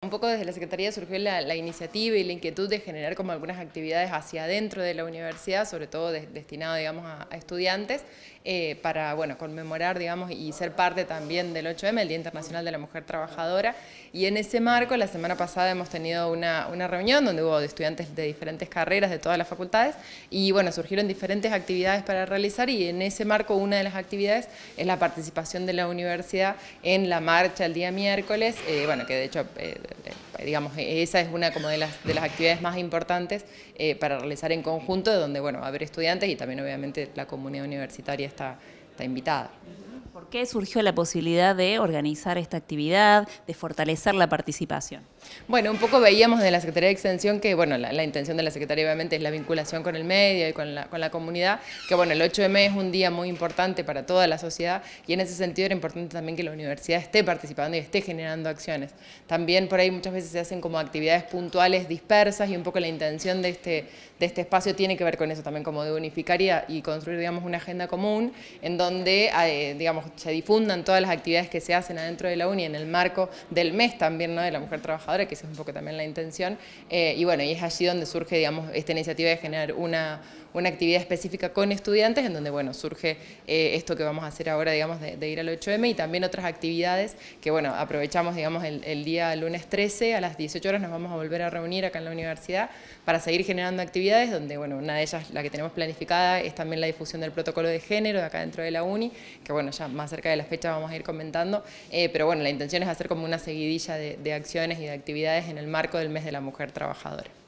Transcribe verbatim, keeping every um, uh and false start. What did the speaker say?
un poco desde la Secretaría surgió la, la iniciativa y la inquietud de generar como algunas actividades hacia adentro de la universidad, sobre todo de, destinado, digamos, a, a estudiantes, eh, para, bueno, conmemorar, digamos, y ser parte también del ocho eme, el Día Internacional de la Mujer Trabajadora. Y en ese marco, la semana pasada hemos tenido una, una reunión donde hubo estudiantes de diferentes carreras, de todas las facultades, y bueno, surgieron diferentes actividades para realizar, y en ese marco una de las actividades es la participación de la universidad en la marcha el día miércoles, eh, bueno, que de hecho, eh, digamos, esa es una como de las, de las actividades más importantes eh, para realizar en conjunto, donde, bueno, va a haber estudiantes y también obviamente la comunidad universitaria está, está invitada. ¿Por qué surgió la posibilidad de organizar esta actividad, de fortalecer la participación? Bueno, un poco veíamos de la Secretaría de Extensión que, bueno, la, la intención de la Secretaría obviamente es la vinculación con el medio y con la, con la comunidad, que bueno, el ocho eme es un día muy importante para toda la sociedad y en ese sentido era importante también que la universidad esté participando y esté generando acciones. También por ahí muchas veces se hacen como actividades puntuales dispersas y un poco la intención de este, de este espacio tiene que ver con eso también, como de unificar y, y construir, digamos, una agenda común en donde, eh, digamos, se difundan todas las actividades que se hacen adentro de la uni en el marco del mes también, ¿no?, de la mujer trabajadora, que esa es un poco también la intención, eh, y bueno, y es allí donde surge, digamos, esta iniciativa de generar una, una actividad específica con estudiantes, en donde, bueno, surge eh, esto que vamos a hacer ahora, digamos, de, de ir al ocho eme, y también otras actividades que, bueno, aprovechamos, digamos, el, el día lunes trece a las dieciocho horas nos vamos a volver a reunir acá en la universidad para seguir generando actividades, donde, bueno, una de ellas, la que tenemos planificada, es también la difusión del protocolo de género de acá dentro de la uni, que, bueno, ya más cerca de la fecha vamos a ir comentando, eh, pero bueno, la intención es hacer como una seguidilla de, de acciones y de actividades en el marco del mes de la mujer trabajadora.